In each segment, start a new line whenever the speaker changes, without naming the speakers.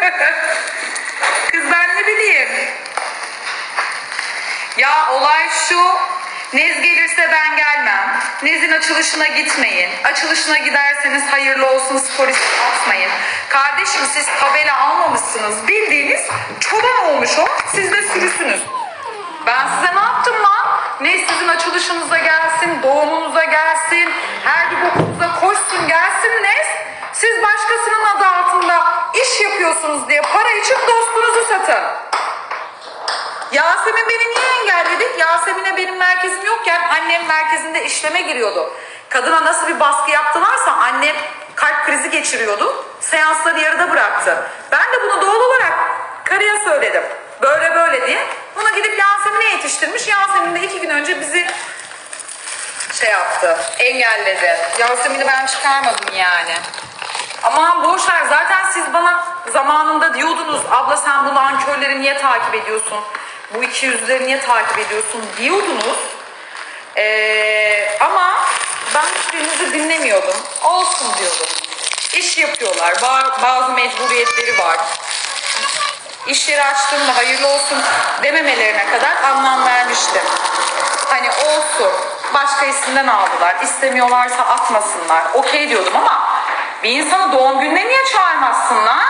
Kız ben ne bileyim. Ya olay şu. Nez gelirse ben gelmem. Nez'in açılışına gitmeyin. Açılışına giderseniz hayırlı olsun stories atmayın. Kardeşim siz tabela almamışsınız. Bildiğiniz çoban olmuş o. Siz de sürüsünüz. Ben size ne yaptım lan? Nez sizin açılışınıza gelsin, doğumunuza gelsin, her bir bokunuza koşsun gelsin Nez. Siz başkasının adı altında iş yapıyorsunuz diye para için dostunuzu satın. Yasemin beni niye engelledi? Yasemin'e benim merkezim yokken annem merkezinde işleme giriyordu. Kadına nasıl bir baskı yaptılarsa annem kalp krizi geçiriyordu. Seansları yarıda bıraktı. Ben de bunu doğal olarak karıya söyledim. Böyle böyle diye. Buna gidip Yasemin'e yetiştirmiş. Yasemin de 2 gün önce bizi şey yaptı, engelledi. Yasemin'i ben çıkarmadım yani. Aman boşver, zaten siz bana zamanında diyordunuz abla sen bu nankörleri niye takip ediyorsun? Bu ikiyüzlüleri niye takip ediyorsun diyordunuz. Ama ben hiçbirinizi dinlemiyordum. Olsun diyordum. İş yapıyorlar. Bazı mecburiyetleri var. İş yeri açtığımda hayırlı olsun dememelerine kadar anlam vermiştim. Hani olsun. Başka isimden aldılar. İstemiyorlarsa atmasınlar. Okey diyordum ama bir insanı doğum gününe niye çağırmazsın lan?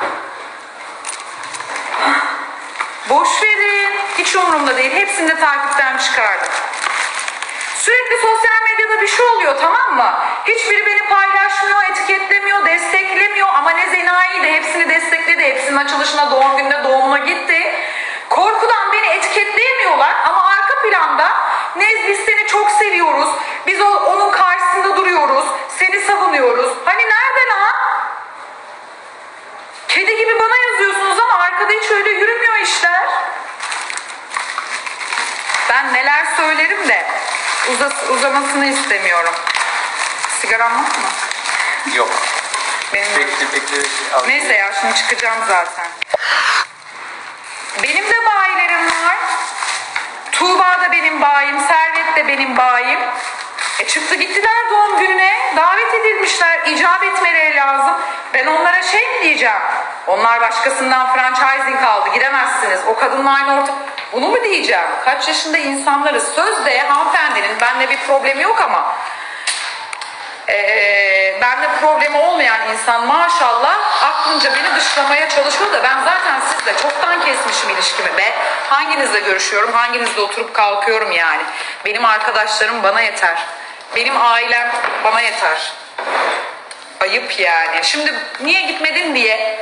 Boş verin. Hiç umurumda değil. Hepsini de takipten çıkardım. Sürekli sosyal medyada bir şey oluyor, tamam mı? Hiçbiri beni paylaşmıyor, etiketlemiyor, desteklemiyor. Ama ne Zenayi de hepsini destekledi. Hepsinin açılışına, doğum gününe, doğumuna gitti. Korkudan beni etiketleyemiyorlar. Ama arka planda Nez biz seni çok seviyoruz. Biz onun karşısında duruyoruz. Seni savunuyoruz. Hani nerede lan? Kedi gibi bana yazıyorsunuz ama arkada hiç öyle yürümüyor işler. Ben neler söylerim de uzamasını istemiyorum. Sigaram var mı?
Yok.
Benim
Bekle.
Neyse ya şimdi çıkacağım zaten. Benim de bayilerim var. Tuğba da benim bayim, Servet de benim bayim. Çıktı gittiler doğum gününe, davet edilmişler, icap etmeleri lazım. Ben onlara şey mi diyeceğim? Onlar başkasından franchising aldı, gidemezsiniz. O kadınla aynı orta... Bunu mu diyeceğim? Kaç yaşında insanlarız? Sözde hanımefendinin benimle bir problemi yok ama benimle problemi olmayan insan maşallah aklınca beni dışlamaya çalışıyor da ben zaten sizle çoktan kesmişim ilişkimi be. Hanginizle görüşüyorum, hanginizle oturup kalkıyorum yani. Benim arkadaşlarım bana yeter. Benim ailem bana yeter. Ayıp yani. Şimdi niye gitmedin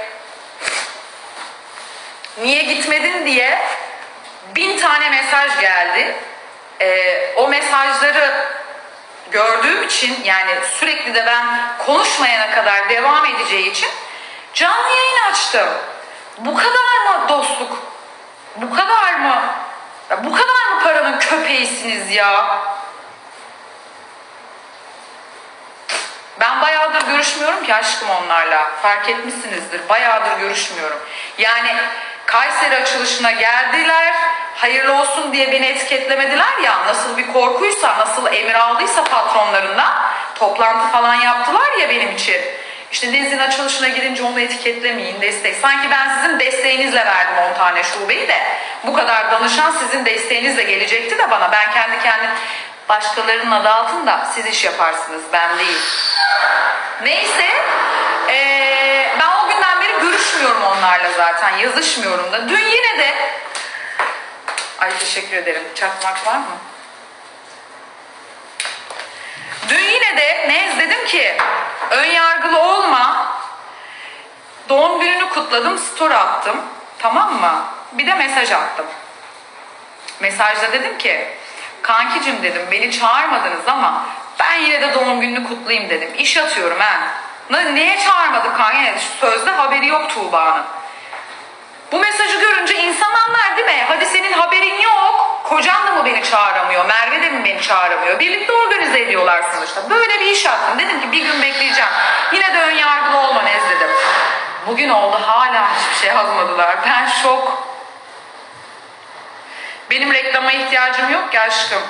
diye 1000 tane mesaj geldi. O mesajları gördüğüm için yani sürekli de ben konuşmayana kadar devam edeceği için canlı yayın açtım. Bu kadar mı dostluk? Bu kadar mı? Ya bu kadar mı paranın köpeğisiniz ya? Ben bayağıdır görüşmüyorum ki aşkım onlarla. Fark etmişsinizdir. Bayağıdır görüşmüyorum. Yani Kayseri açılışına geldiler. Hayırlı olsun diye beni etiketlemediler ya. Nasıl bir korkuysa, nasıl emir aldıysa patronlarından toplantı falan yaptılar ya benim için. İşte Nez'in açılışına gidince onu etiketlemeyin, destek. Sanki ben sizin desteğinizle verdim 10 tane şubeyi de. Bu kadar danışan sizin desteğinizle gelecekti de bana. Ben kendi başkalarının adı altında siz iş yaparsınız, ben değil. Neyse, ben o günden beri görüşmüyorum onlarla zaten, yazışmıyorum da. Dün yine de, ay teşekkür ederim, çakmak var mı? Dün yine de Nez dedim ki, ön yargılı olma, doğum gününü kutladım, story attım, tamam mı? Bir de mesaj attım. Mesajda dedim ki, kankicim dedim, beni çağırmadınız ama ben yine de doğum gününü kutlayayım dedim. İş atıyorum ha. Neye çağırmadık kanka? Sözde haberi yok Tuğba'nın. Bu mesajı görünce insan anlar değil mi? Hadi senin haberin yok. Kocan da mı beni çağıramıyor? Merve de mi beni çağıramıyor? Birlikte organize ediyorlar sonuçta. Böyle bir iş attım. Dedim ki bir gün bekleyeceğim. Yine de ön yargılı olma Nez dedim. Bugün oldu, hala hiçbir şey yazmadılar. Ben şok. Benim reklama ihtiyacım yok ki aşkım.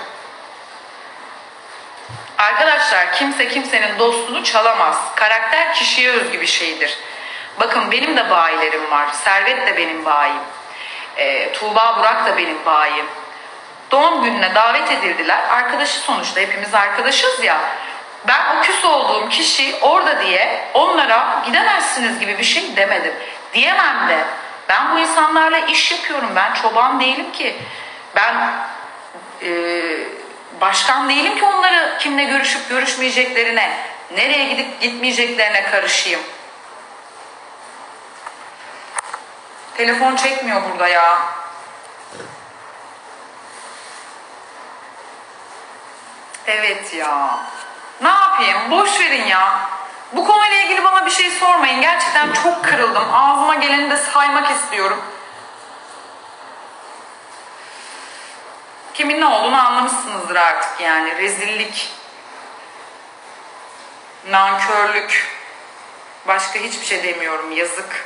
Arkadaşlar kimse kimsenin dostluğunu çalamaz. Karakter kişiye özgü bir şeydir. Bakın benim de bayilerim var. Servet de benim bayim. Tuğba Burak da benim bayim. Doğum gününe davet edildiler. Arkadaşı sonuçta, hepimiz arkadaşız ya. Ben o küs olduğum kişi orada diye onlara gidemezsiniz gibi bir şey demedim. Diyemem de. Ben bu insanlarla iş yapıyorum. Ben çoban değilim ki. Ben başkan değilim ki onları kimle görüşüp görüşmeyeceklerine, nereye gidip gitmeyeceklerine karışayım. Telefon çekmiyor burada ya. Evet ya. Ne yapayım? Boş verin ya. Bu konuyla ilgili bana bir şey sormayın. Gerçekten çok kırıldım. Ağzıma geleni de saymak istiyorum. Kimin ne olduğunu anlamışsınızdır artık yani. Rezillik, nankörlük. Başka hiçbir şey demiyorum. Yazık.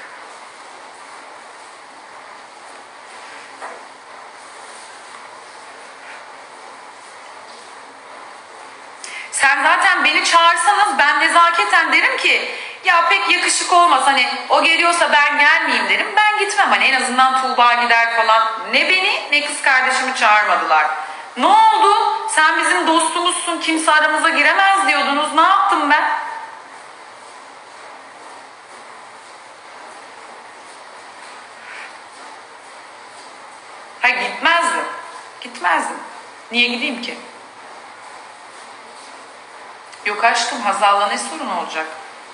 Sen zaten beni çağırsanız ben nezaketen derim ki ya pek yakışık olmaz, hani o geliyorsa ben gelmeyeyim derim. Ben gitmem, hani en azından Tuğba gider falan. Ne beni ne kız kardeşimi çağırmadılar. Ne oldu? Sen bizim dostumuzsun, kimse aramıza giremez diyordunuz. Ne yaptım ben? Ha, gitmezdim. Gitmezdim. Niye gideyim ki? Yok aşkım, Hazal'la ne sorun olacak?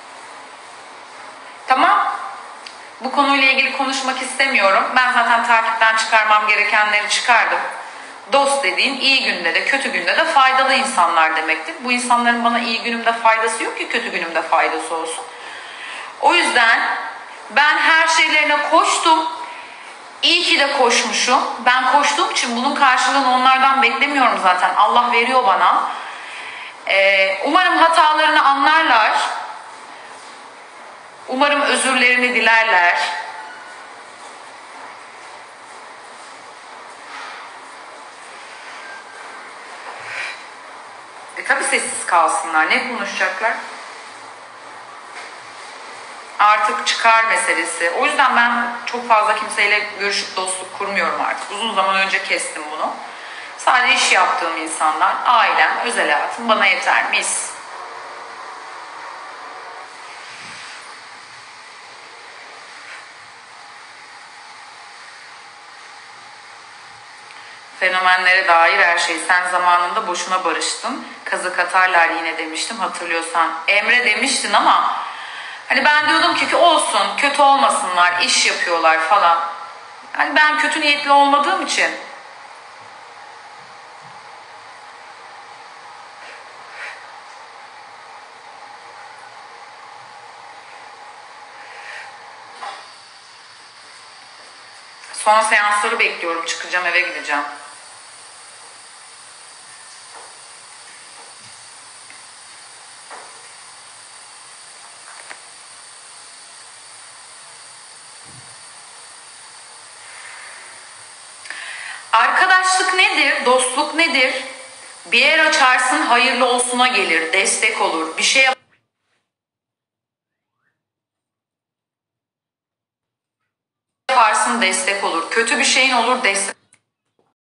Tamam. Bu konuyla ilgili konuşmak istemiyorum. Ben zaten takipten çıkarmam gerekenleri çıkardım. Dost dediğin iyi günde de kötü günde de faydalı insanlar demektir. Bu insanların bana iyi günümde faydası yok ki kötü günümde faydası olsun. O yüzden ben her şeylerine koştum. İyi ki de koşmuşum. Ben koştuğum için bunun karşılığını onlardan beklemiyorum zaten. Allah veriyor bana. Umarım hatalarını anlarlar. Umarım özürlerini dilerler. Tabii sessiz kalsınlar. Ne konuşacaklar? Artık çıkar meselesi. O yüzden ben çok fazla kimseyle görüşüp dostluk kurmuyorum artık. Uzun zaman önce kestim bunu. Sadece iş yaptığım insanlar, ailem, özel hayatım bana yeter. Mis. Fenomenlere dair her şey. Sen zamanında boşuna barıştın. Kazık atarlar yine demiştim, hatırlıyorsan. Emre demiştin ama hani ben diyordum ki olsun, kötü olmasınlar, iş yapıyorlar falan. Hani ben kötü niyetli olmadığım için. Son seansları bekliyorum. Çıkacağım, eve gideceğim. Arkadaşlık nedir? Dostluk nedir? Bir yer açarsın, hayırlı olsuna gelir, destek olur. Bir şey yaparsın, destek olur. Kötü bir şeyin olur, destek